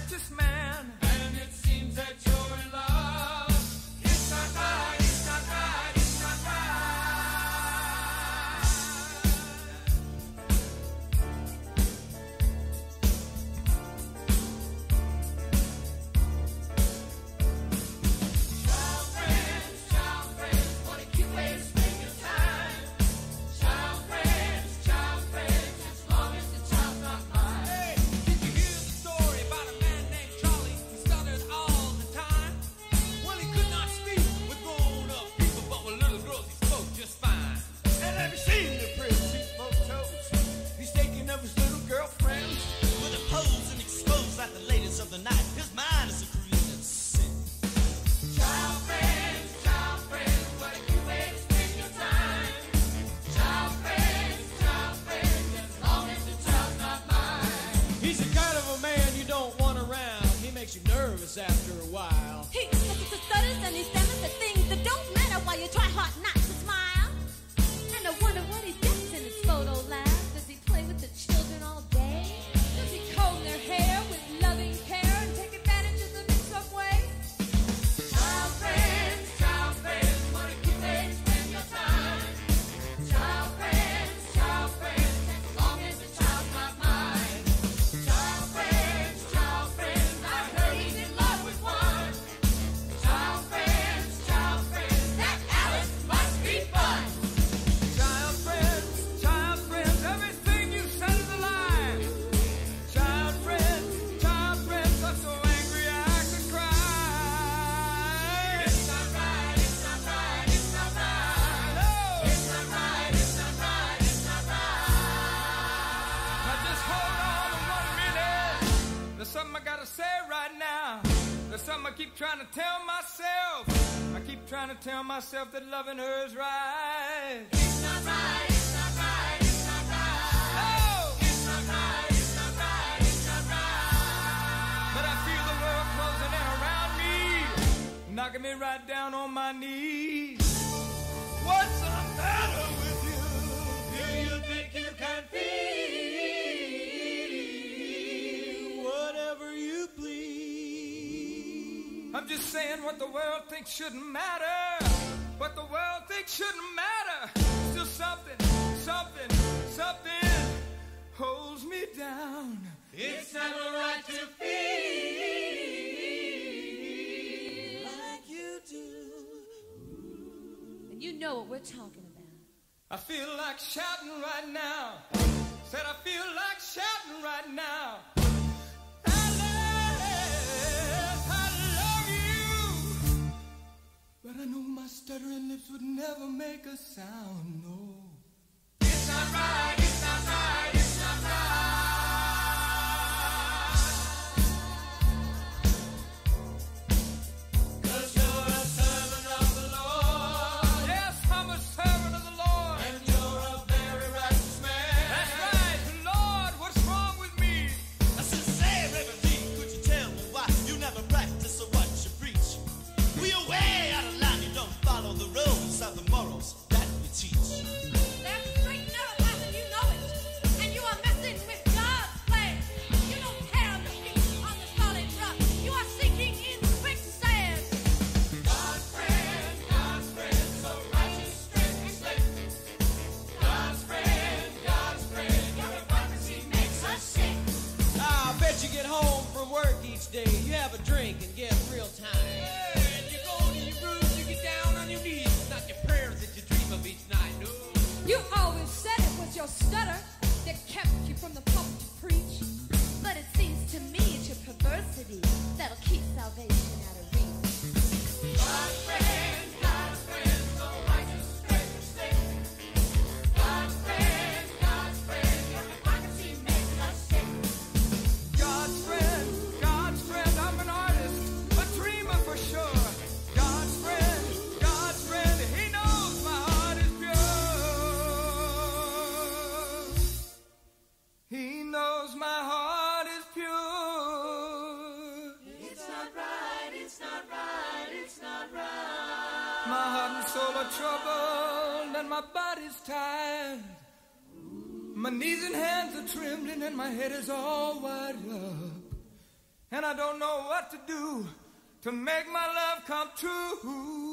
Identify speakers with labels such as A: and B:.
A: righteous man. And it seems that you're in love. It's not right, it's not right, it's not Child friends, what a cute way to spend your time. Child friends, as long as the child's not mine. Hey, did you hear the story about a man named Charlie? He stuttered all the time. Well, he could not speak with grown-up people, but with little girls he spoke just fine. And have you seen the pretty photos he's taking of his little girlfriend?
B: With a pose and expose like the ladies of the night. His mind is a created sin.
A: Child friends, what a cute way to spend your time. Child friends, as long as the child's not mine.
C: He's the kind of a man you don't want around. He makes you nervous after a while.
D: He stutters and he stammers at things that don't matter while you try hard not to smile. And I wonder what he does in his photo lab. Does he play with the children all day? Does he comb their hair with loving care and take advantage of them in some way?
A: Child friends, what a cute way to spend your time. Child friends, as long as the child's not mine. Child friends, I heard he's in love with one. Child friends, that Alice must be fun. Child friends, everything you said is a lie. Child friends, I'm so angry I could cry. It's not right, it's not right, it's not right. No, it's not right, it's not right, it's not right. Now just hold on to 1 minute. There's something I gotta say right now. There's something I keep trying to tell myself. I keep trying to tell myself that loving her is right. It's not right, it's not right, it's not right. No, it's not right, it's not right, it's not right. But I feel the world closing in around me, knocking me right down on my knees. What's the matter with you? Do you think you can feel
C: Whatever you please.
A: I'm just saying what the world thinks shouldn't matter. What the world thinks shouldn't matter. Still something holds me down. It's never right to feel
D: Like you do. And you know what we're talking about.
A: I feel like shouting right now. Said I feel like shouting right now. I love you. But I know my stuttering lips would never make a sound, no. It's not right, it's not right, it's not right. 'Cause you're a servant of the Lord. Yes, I'm a servant of the Lord. And you're a very righteous man. That's right. Lord, what's wrong with me?
B: A sincerity, could you tell me why you never practice or what you preach? Well, you're way out of line, you don't follow the rules of the morals that we teach.
D: That's straight out of line and you know it. And you are messing with God's plan. You don't have the feet on the solid rock. You are sinking in quicksand.
A: God's friend, so righteous, straight and slick. God's friend, your hypocrisy makes us sick.
C: I bet you get home from work each day. You have a drink and get real time.
A: And you go to your room, you get down on your knees. It's not your prayers that you dream of each night, no.
D: You always said it was your stutter that kept you from the pulpit to preach. But it seems to me it's your perversity that'll keep salvation out of reach.
A: God's friend, so righteous, straight and slick. God's friend, your hypocrisy makes us sick. God's friend, I'm an artist, a dreamer for sure. God's friend, he knows my heart is pure. He knows my heart is pure. It's not right, it's not right, it's not right. My heart and soul are troubled and my body's tired. My knees and hands are trembling and my head is all wired up. and I don't know what to do to make my love come true.